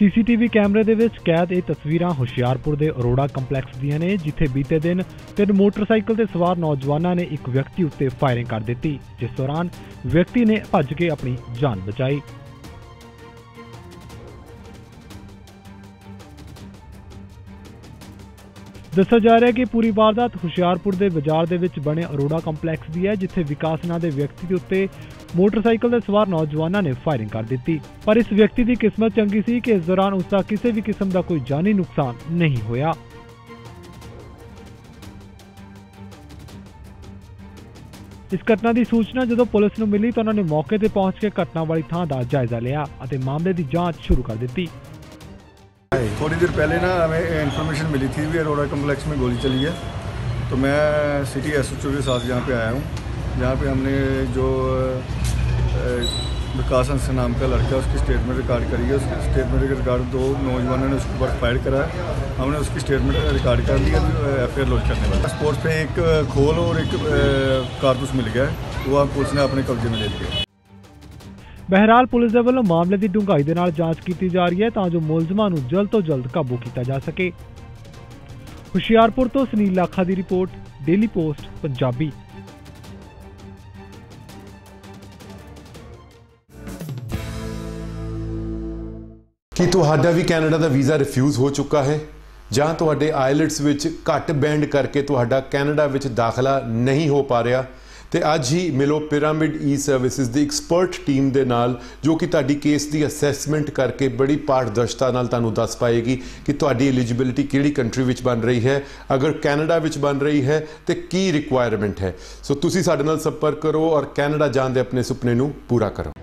CCTV कैमरे दे विच कैद ये तस्वीरां हुशियारपुर के अरोड़ा कंपलैक्स दियां ने, जिथे बीते दिन 3 मोटरसाइकिल ते सवार नौजवानों ने एक व्यक्ति उत्ते फायरिंग कर दी, जिस दौरान व्यक्ति ने भज के अपनी जान बचाई। दस्सिया जा रहा है कि पूरी वारदात हुशियारपुर के बाजार दे विच बने अरोड़ा कंपलैक्स की है, जिथे विकास नां दे व्यक्ति के उत्ते मोटरसाइकिल के सवार नौजवानों ने फायरिंग कर दी। पर इस व्यक्ति की किस्मत चंगी सी कि इस दौरान उसका किसी भी किस्म का कोई जानी नुकसान नहीं होया। इस घटना की सूचना जदों पुलिस नूं मिली तो उन्होंने मौके पर पहुंच के घटना वाली थां का जायजा लिया और मामले की जांच शुरू कर दी। थोड़ी देर पहले ना हमें इन्फॉर्मेशन मिली थी भी अरोड़ा कम्प्लेक्स में गोली चली है, तो मैं सिटी एसएचओ के साथ यहाँ पे आया हूँ, जहाँ पे हमने जो विकास अंश नाम का लड़का उसकी स्टेटमेंट रिकॉर्ड करी है। उसकी स्टेटमेंट के रिकॉर्ड 2 नौजवानों ने उसके ऊपर फायर करा है। हमने उसकी स्टेटमेंट रिकॉर्ड कर लिया, FIR लॉन्च करने वाला। स्पोर्ट्स पे एक खोल और एक कारतूस मिल गया है, वो पुलिस ने अपने कब्जे में ले लिया। बहरहाल पुलिस के वालों मामले की डूंघाई के नाल जांच की जा रही है ताकि मुलजमां नूं जल्द तो जल्द काबू किया जा सके। हुशियारपुर तो सुनील लाखा की रिपोर्ट, डेली पोस्ट पंजाबी। ਕੀ ਤੁਹਾਡਾ ਵੀ ਕੈਨੇਡਾ ਦਾ ਵੀਜ਼ਾ ਰਿਫਿਊਜ਼ ਹੋ ਚੁੱਕਾ ਹੈ ਜਾਂ ਤੁਹਾਡੇ ਆਇਲਟਸ ਵਿੱਚ ਘੱਟ ਬੈਂਡ ਕਰਕੇ ਤੁਹਾਡਾ ਕੈਨੇਡਾ ਵਿੱਚ ਦਾਖਲਾ ਨਹੀਂ ਹੋ ਪਾ ਰਿਹਾ ਤੇ ਅੱਜ ਹੀ ਮਿਲੋ ਪਿਰਾਮਿਡ ਈ ਸਰਵਿਸਿਜ਼ ਦੀ ਐਕਸਪਰਟ ਟੀਮ ਦੇ ਨਾਲ, ਜੋ ਕਿ ਤੁਹਾਡੀ ਕੇਸ ਦੀ ਅਸੈਸਮੈਂਟ ਕਰਕੇ ਬੜੀ ਪਾਰਦਰਸ਼ਤਾ ਨਾਲ ਤੁਹਾਨੂੰ ਦੱਸ ਪਾਏਗੀ ਕਿ ਤੁਹਾਡੀ ਐਲੀਜੀਬਿਲਿਟੀ ਕਿਹੜੀ ਕੰਟਰੀ ਵਿੱਚ ਬਣ ਰਹੀ ਹੈ, ਅਗਰ ਕੈਨੇਡਾ ਵਿੱਚ ਬਣ ਰਹੀ ਹੈ ਤੇ ਕੀ ਰਿਕੁਆਇਰਮੈਂਟ ਹੈ। ਸੋ ਤੁਸੀਂ ਸਾਡੇ ਨਾਲ ਸੰਪਰਕ ਕਰੋ ਔਰ ਕੈਨੇਡਾ ਜਾਣ ਦੇ ਆਪਣੇ ਸੁਪਨੇ ਨੂੰ ਪੂਰਾ ਕਰੋ।